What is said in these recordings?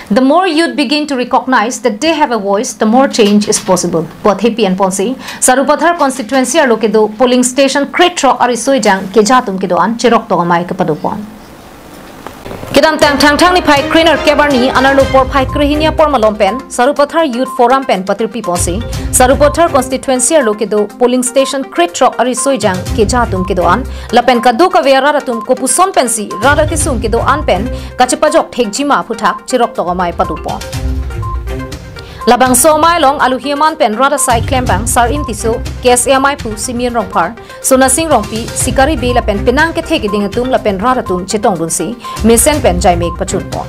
The more youth begin to recognize that they have a voice, the more change is possible. Both happy and Ponsi, Sarupathar constituency are located polling station cheroktok or riso ejang keja atum cheroktok amei kepado. Kedam tang ni pai kriner kebarni analu por pai krihinia por malompen Sarupathar Youth Forum pen patir piposi Sarupathar constituency are located polling station cheroktok or riso ejang keja atum lapen kadu ka vera ratum kopuson pensi rada kisum pen kachepajok thekjima phuthak cheroktok amei padupon. Labang somai long aluhiaman pen rada sai klembang sar intiso KSMI pu simien rongpar sonasing rongpi sikari be lapen penang ke theke dingatum lapen rada tum chetong dunsi mesen pen jaimek pachun pon.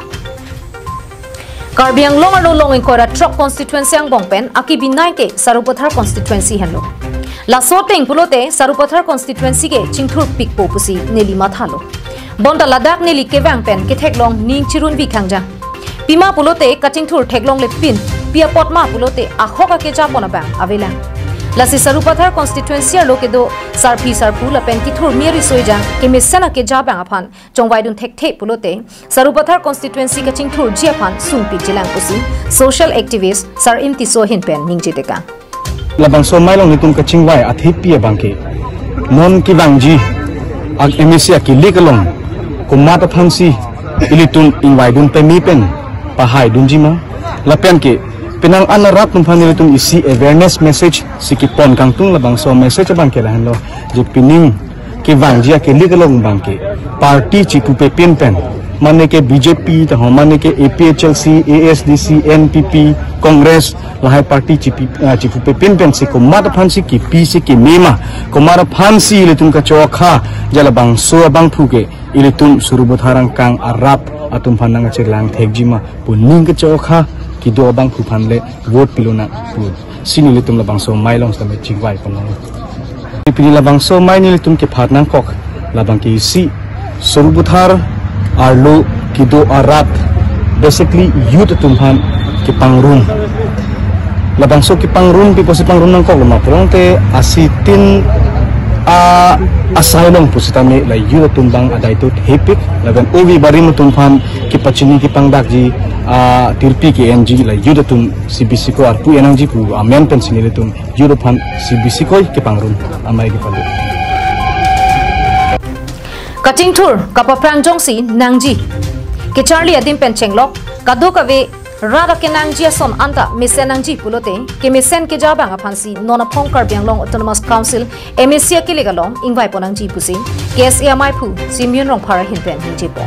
Karbiang long alo long ingkoi truck constituency ang bongpen aki binai ke Sarupathar constituency henlo. La soteng pulote Sarupathar constituency ke chingthur pikpo pusi neli mathalo. Bonda ladak neli kevang pen ke theklong ning chirun bi khangja. Pima pulote cutting thur theklong le pin pia potma pulote akhoka ke japona bang avela lasi Sarupathar constituency lokedo sarpi sarpu la pen ki thur meri soija ke mesana ke jabang aphan chongwaidun thek pulote Sarupathar constituency ka chingthur jiaphan sungpi jilang pusi social activist sar imtiso hin pen ningjiteka labang so mailong nitum ka chingwai athipi bangke non ki bangji ag emesia ki likalong kumata phansi ilitun inwaidun pe mi pen pahai dunjima lapen ke penang anarat tumphani tum isi awareness message sikipon kangtung labang so message bangke lahan lo je pining ke wangjia ke ligalong bangke party chipu pe pin pen mane ke BJP ta mane ke APHLC ASDC NPP Congress lahai party chipu pe pin pen sikomata phansi ki PC ki mema komara phansi litum ka chokha jalabang so bang thuke ilitum surubotharang kang arap atum phanang chirlang thekjima puning ke chokha ki do bang khu phanle vote pilona pu sini litum labang so mailong sa me chingwai panong pili labang so mai ni litum ke phatnang kok labang ki si Sarupathar arlo ki do arap basically youth tumphan ki pangrun labang so ki pangrun pi posi pangrun nang kok lama prongte asitin asailong pusitame la youth tumbang adai to hepik lagan ovi barim tumphan ki pachini ki pangdakji tirpi ki NG la youth tum CBC ko arpu enangji pu amen pensini tum youth phan CBC ko ki pangrun amai ki padu cutting tour kapaprang jongsi nangji ke charlie adim pen chenglok kadu kave rada ke nangji son anta mesen nangji pulote ke mesen ke jabang aphansi nona phong Karbiang long autonomous council MSC ke legalong ingwai ponangji pusi KSMI pu simyun rong phara hinpen hinjipo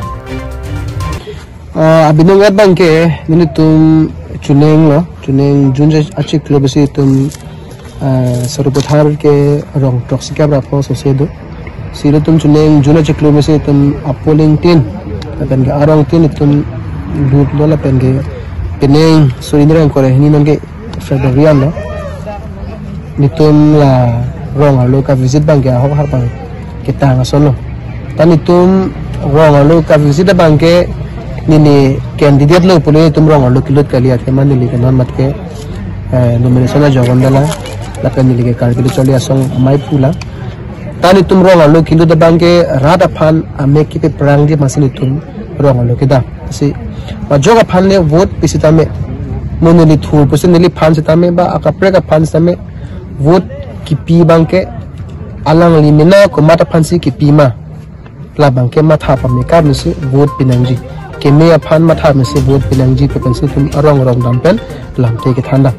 abinungat bangke minutum chuneng junja achik klobasi tum Sarupathar ke rong toxika rapho sosedo silatum chuneng juna achik klobasi tum polling tin akan ke arang tin tum lut lola penge peneng surindra kore hini nangge February no nitum la rong alo ka visit bangke ahok har bang kita ngasono tanitum rong alo ka visit bangke nini candidate lo pule tum rong alo kilot kaliat ke man nili kanan mat ke nomination jogon dala la pen nili ke karbi choli asong mai pula tanitum rong alo kilot bangke rada phan ame ki pe prang di masini tum rong alo kida si joga phan le vote pisitame noneli thur pusen neli phan sitame ba akapre ka phan sitame vote ki pi bangke alang limina ko mata phansi ki pi ma la bangke matha pa me ka misi vote pinangji ke me phan matha misi vote pinangji pe pensi tum arong dampen lamte ke thanda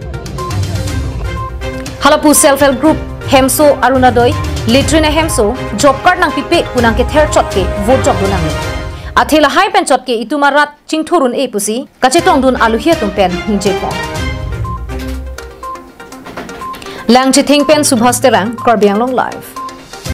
halapu self help group hemso arunadoi litrina hemso job card nang pipe kunang ke ther chot ke vote job dunang athela hai pen chot ke itumarat chingthurun e pusi kachetong dun aluhia tum pen hinjepo langchi thing pen subhasterang Karbiang long live